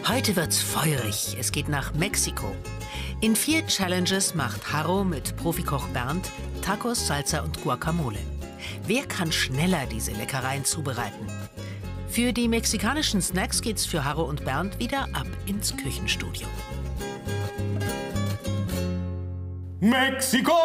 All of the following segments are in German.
Heute wird's feurig. Es geht nach Mexiko. In 4 Challenges macht Harro mit Profikoch Bernd Tacos, Salsa und Guacamole. Wer kann schneller diese Leckereien zubereiten? Für die mexikanischen Snacks geht's für Harro und Bernd wieder ab ins Küchenstudio. Mexiko!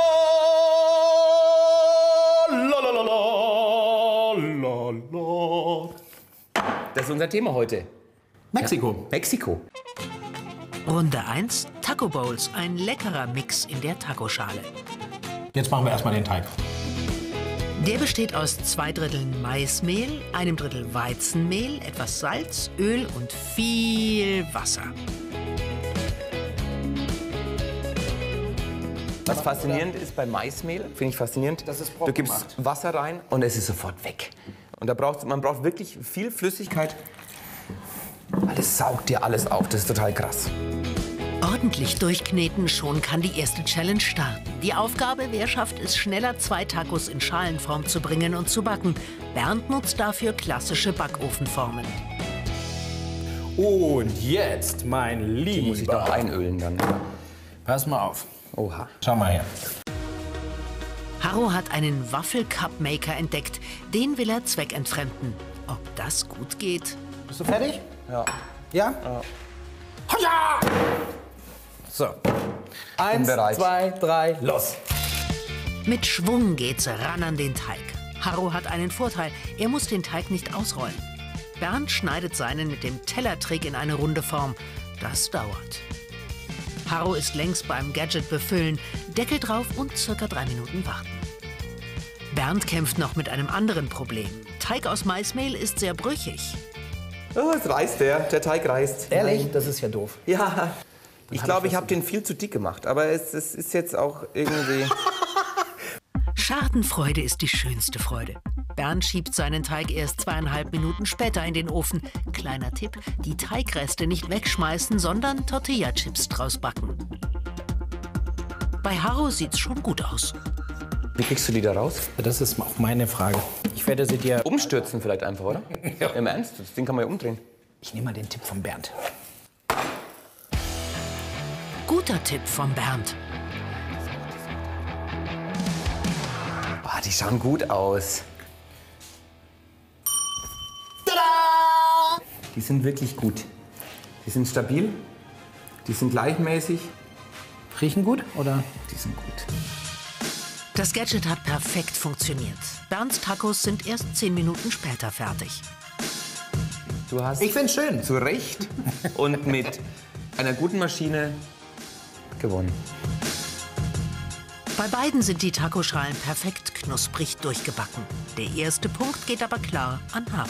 Das ist unser Thema heute. Mexiko. Ja, Mexiko. Runde 1, Taco Bowls, ein leckerer Mix in der Tacoschale. Jetzt machen wir erstmal den Teig. Der besteht aus 2 Dritteln Maismehl, 1 Drittel Weizenmehl, etwas Salz, Öl und viel Wasser. Was faszinierend ist bei Maismehl, finde ich faszinierend, Das ist du gibst Wasser rein und es ist sofort weg. Und man braucht wirklich viel Flüssigkeit, weil es saugt dir alles auf. Das ist total krass. Ordentlich durchkneten, schon kann die erste Challenge starten. Die Aufgabe, wer schafft es, schneller 2 Tacos in Schalenform zu bringen und zu backen. Bernd nutzt dafür klassische Backofenformen. Und jetzt, mein Lieber. Die muss ich doch einölen dann. Pass mal auf. Oha. Schau mal her. Harro hat einen Waffel-Cup-Maker entdeckt. Den will er zweckentfremden. Ob das gut geht? Bist du fertig? Ja. Ja? Ja. So. 1, bereit. 2, 3, los. Mit Schwung geht's ran an den Teig. Harro hat einen Vorteil. Er muss den Teig nicht ausrollen. Bernd schneidet seinen mit dem Tellertrick in eine runde Form. Das dauert. Harro ist längst beim Gadget befüllen, Deckel drauf und ca. 3 Minuten warten. Bernd kämpft noch mit einem anderen Problem. Teig aus Maismehl ist sehr brüchig. Oh, es reißt der Teig reißt. Ehrlich? Nein. Das ist ja doof. Ja. Ich glaube, ich habe den viel zu dick gemacht, aber es ist jetzt auch irgendwie... Schadenfreude ist die schönste Freude. Bernd schiebt seinen Teig erst 2,5 Minuten später in den Ofen. Kleiner Tipp, die Teigreste nicht wegschmeißen, sondern Tortilla-Chips draus backen. Bei Harro sieht's schon gut aus. Wie kriegst du die da raus? Das ist auch meine Frage. Ich werde sie dir... Umstürzen vielleicht einfach, oder? Ja. Im Ernst? Das Ding kann man ja umdrehen. Ich nehme mal den Tipp von Bernd. Guter Tipp von Bernd. Oh, die schauen gut aus. Tada! Die sind wirklich gut. Die sind stabil, die sind gleichmäßig. Riechen gut, oder? Die sind gut. Das Gadget hat perfekt funktioniert. Bernds Tacos sind erst 10 Minuten später fertig. Du hast Ich find's schön. zu Recht und mit einer guten Maschine gewonnen. Bei beiden sind die Tacoschalen perfekt knusprig durchgebacken. Der erste Punkt geht aber klar an Harro.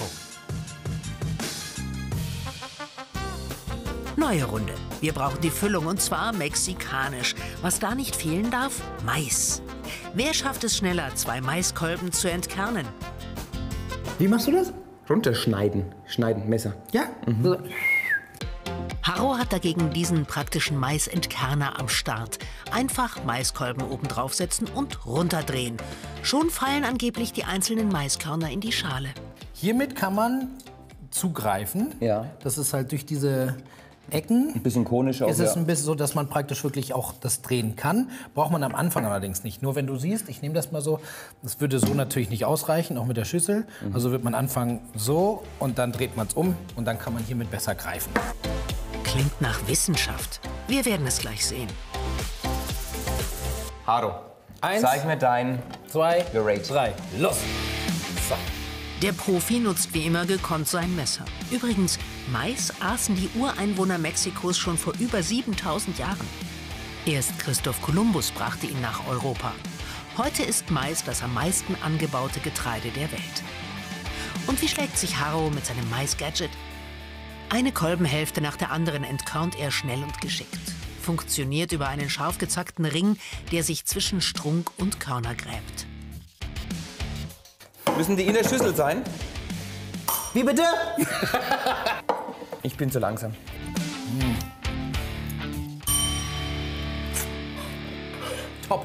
Neue Runde. Wir brauchen die Füllung und zwar mexikanisch. Was da nicht fehlen darf? Mais. Wer schafft es schneller, 2 Maiskolben zu entkernen? Wie machst du das? Runterschneiden. Schneiden, Messer. Ja? So. Harro hat dagegen diesen praktischen Maisentkerner am Start. Einfach Maiskolben oben draufsetzen und runterdrehen. Schon fallen angeblich die einzelnen Maiskörner in die Schale. Hiermit kann man zugreifen. Ja. Das ist halt durch diese Ecken. Ein bisschen konisch auch. Ist es Ja. ein bisschen so, dass man praktisch wirklich auch das drehen kann. Braucht man am Anfang allerdings nicht. Nur wenn du siehst, ich nehme das mal so, das würde so natürlich nicht ausreichen, auch mit der Schüssel. Also wird man anfangen so und dann dreht man es um und dann kann man hiermit besser greifen. Klingt nach Wissenschaft. Wir werden es gleich sehen. Harro, 1, zeig mir dein 2, Gerate. 3, los! So. Der Profi nutzt wie immer gekonnt sein Messer. Übrigens, Mais aßen die Ureinwohner Mexikos schon vor über 7000 Jahren. Erst Christoph Kolumbus brachte ihn nach Europa. Heute ist Mais das am meisten angebaute Getreide der Welt. Und wie schlägt sich Harro mit seinem Mais-Gadget? Eine Kolbenhälfte nach der anderen entkörnt er schnell und geschickt. Funktioniert über einen scharf gezackten Ring, der sich zwischen Strunk und Körner gräbt. Müssen die in der Schüssel sein? Wie bitte? Ich bin zu langsam. Top.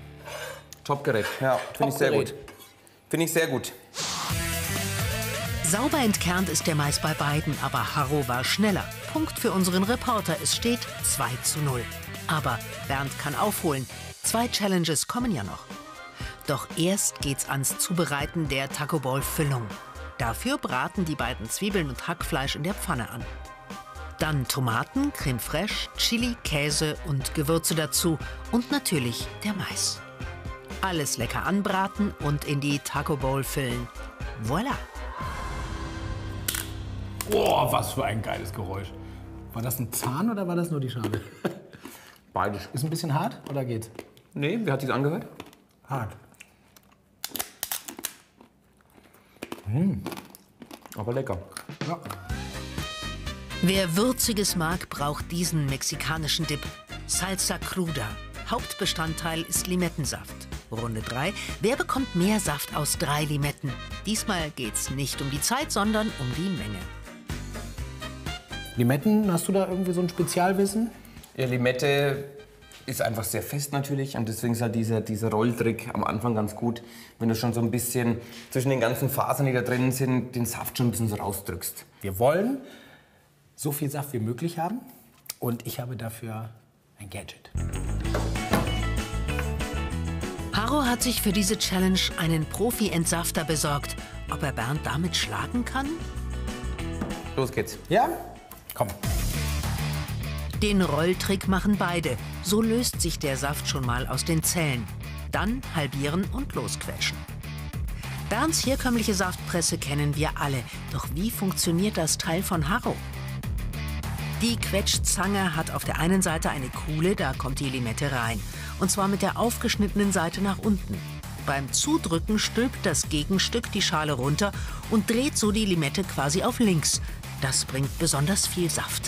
Top-Gerät. Ja, finde ich sehr Top-Gerät. gut. Finde ich sehr gut. Sauber entkernt ist der Mais bei beiden, aber Harro war schneller. Punkt für unseren Reporter, es steht 2:0. Aber Bernd kann aufholen. 2 Challenges kommen ja noch. Doch erst geht's ans Zubereiten der Taco Ball Füllung. Dafür braten die beiden Zwiebeln und Hackfleisch in der Pfanne an. Dann Tomaten, Creme fraiche, Chili, Käse und Gewürze dazu. Und natürlich der Mais. Alles lecker anbraten und in die Taco Bowl füllen. Voilà! Oh, was für ein geiles Geräusch. War das ein Zahn oder war das nur die Schale? Beides. Ist ein bisschen hart oder geht's? Nee, wie hat sich's angehört? Hart. Aber lecker. Ja. Wer Würziges mag, braucht diesen mexikanischen Dip. Salsa Cruda. Hauptbestandteil ist Limettensaft. Runde 3. Wer bekommt mehr Saft aus 3 Limetten? Diesmal geht's nicht um die Zeit, sondern um die Menge. Limetten, hast du da irgendwie so ein Spezialwissen? Ja, Limette ist einfach sehr fest natürlich und deswegen ist halt dieser Rolltrick am Anfang ganz gut, wenn du schon so ein bisschen zwischen den ganzen Fasern, die da drin sind, den Saft schon ein bisschen so rausdrückst. Wir wollen so viel Saft wie möglich haben und ich habe dafür ein Gadget. Harro hat sich für diese Challenge einen Profi-Entsafter besorgt. Ob er Bernd damit schlagen kann? Los geht's. Ja? Komm. Den Rolltrick machen beide. So löst sich der Saft schon mal aus den Zellen. Dann halbieren und losquetschen. Bernds herkömmliche Saftpresse kennen wir alle. Doch wie funktioniert das Teil von Harro? Die Quetschzange hat auf der einen Seite eine Kuhle, da kommt die Limette rein. Und zwar mit der aufgeschnittenen Seite nach unten. Beim Zudrücken stülpt das Gegenstück die Schale runter und dreht so die Limette quasi auf links. Das bringt besonders viel Saft.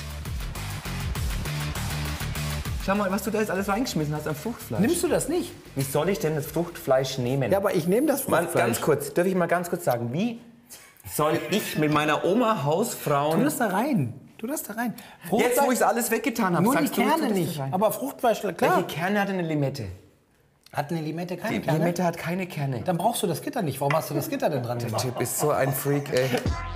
Schau mal, was du da jetzt alles reingeschmissen hast an Fruchtfleisch. Nimmst du das nicht? Wie soll ich denn das Fruchtfleisch nehmen? Ja, aber ich nehme das Mal Fruchtfleisch. ganz kurz, darf ich mal ganz kurz sagen, wie soll ich mit meiner Oma Hausfrauen... Tu das da rein. Tu das da rein. Jetzt, wo ich es alles weggetan habe, nur die sagst du, tu Kerne das nicht. da rein. Aber Fruchtfleisch, klar. Welche Kerne hat eine Limette? Hat eine Limette keine Die Kerne? Limette hat keine Kerne. Dann brauchst du das Gitter nicht. Warum hast du das Gitter denn dran Der gemacht? Typ ist so ein Freak, ey.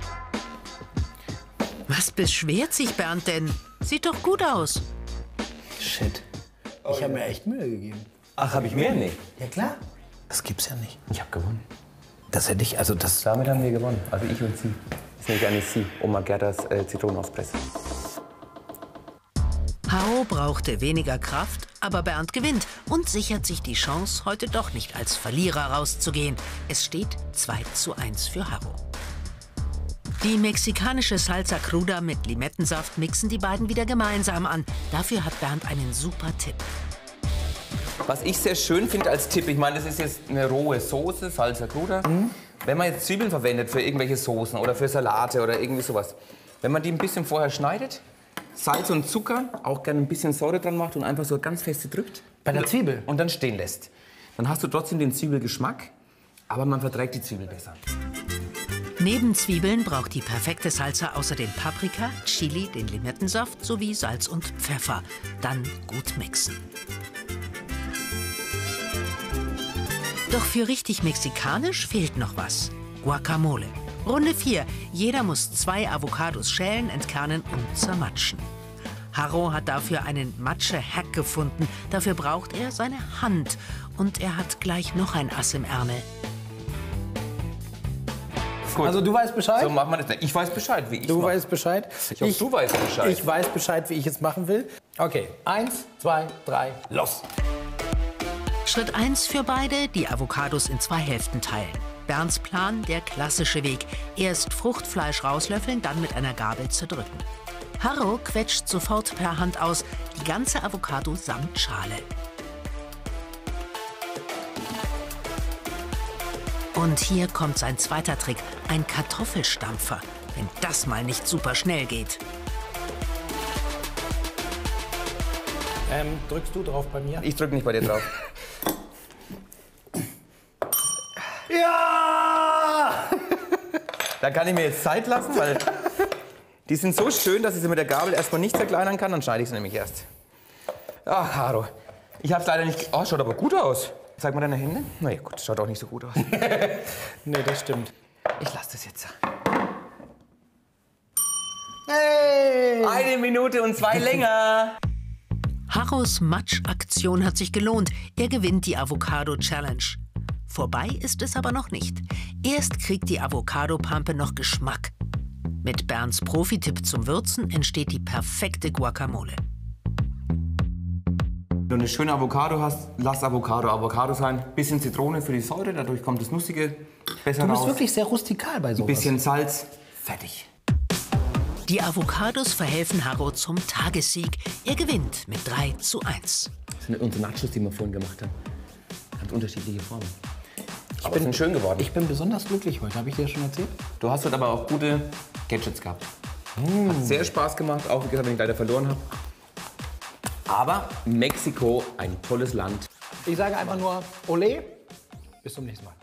Was beschwert sich Bernd denn? Sieht doch gut aus. Shit. Ich habe mir echt Mühe gegeben. Ach, habe ich mehr? Nee. Ja klar. Das gibt's ja nicht. Ich habe gewonnen. Das hätte ich, also das... Damit haben wir gewonnen. Also ich und sie. Das ist nämlich eigentlich sie, Oma Gerdas Zitronenauspresse. Harro brauchte weniger Kraft, aber Bernd gewinnt und sichert sich die Chance, heute doch nicht als Verlierer rauszugehen. Es steht 2:1 für Harro. Die mexikanische Salsa Cruda mit Limettensaft mixen die beiden wieder gemeinsam an. Dafür hat Bernd einen super Tipp. Was ich sehr schön finde als Tipp, ich meine, das ist jetzt eine rohe Soße, Salsa Cruda. Wenn man jetzt Zwiebeln verwendet für irgendwelche Soßen oder für Salate oder irgendwie sowas, wenn man die ein bisschen vorher schneidet, Salz und Zucker, auch gerne ein bisschen Säure dran macht und einfach so ganz feste drückt. Bei der Zwiebel? Und dann stehen lässt. Dann hast du trotzdem den Zwiebelgeschmack, aber man verträgt die Zwiebel besser. Neben Zwiebeln braucht die perfekte Salsa außerdem Paprika, Chili, den Limettensaft sowie Salz und Pfeffer. Dann gut mixen. Doch für richtig mexikanisch fehlt noch was. Guacamole. Runde 4. Jeder muss 2 Avocados schälen, entkernen und zermatschen. Harro hat dafür einen Matsche-Hack gefunden. Dafür braucht er seine Hand. Und er hat gleich noch ein Ass im Ärmel. Gut. Also du weißt Bescheid? So macht man das. Ich weiß Bescheid, wie ich Du weißt Bescheid? Ich hoffe, du weißt Bescheid. Ich weiß Bescheid, wie ich es machen will. Okay, 1, 2, 3, los. Schritt 1 für beide, die Avocados in 2 Hälften teilen. Bernds Plan, der klassische Weg. Erst Fruchtfleisch rauslöffeln, dann mit einer Gabel zerdrücken. Harro quetscht sofort per Hand aus, die ganze Avocado samt Schale. Und hier kommt sein zweiter Trick, ein Kartoffelstampfer. Wenn das mal nicht super schnell geht. Drückst du drauf bei mir? Ich drücke nicht bei dir drauf. Ja! Da kann ich mir jetzt Zeit lassen, weil die sind so schön, dass ich sie mit der Gabel erstmal nicht zerkleinern kann. Dann schneide ich sie nämlich erst. Ach, Harro. Ich habe es leider nicht... Oh, schaut aber gut aus. Zeig mal deine Hände. Na ja, gut, schaut auch nicht so gut aus. Nee, das stimmt. Ich lasse das jetzt. Hey! 1 Minute und 2 länger. Harros Matschaktion hat sich gelohnt. Er gewinnt die Avocado Challenge. Vorbei ist es aber noch nicht. Erst kriegt die Avocado-Pampe noch Geschmack. Mit Bernds Profi-Tipp zum Würzen entsteht die perfekte Guacamole. Wenn du eine schöne Avocado hast, lass Avocado sein. Bisschen Zitrone für die Säure, dadurch kommt das Nussige besser raus. Du bist wirklich sehr rustikal bei sowas. Bisschen Salz, fertig. Die Avocados verhelfen Harro zum Tagessieg. Er gewinnt mit 3:1. Das sind unsere Nachos, die wir vorhin gemacht haben. Ganz unterschiedliche Formen. Aber sind schön geworden. Ich bin besonders glücklich heute, habe ich dir schon erzählt? Du hast heute aber auch gute Gadgets gehabt. Hat sehr Spaß gemacht, auch wie gesagt, wenn ich leider verloren habe. Aber Mexiko, ein tolles Land. Ich sage einfach nur, Olé, bis zum nächsten Mal.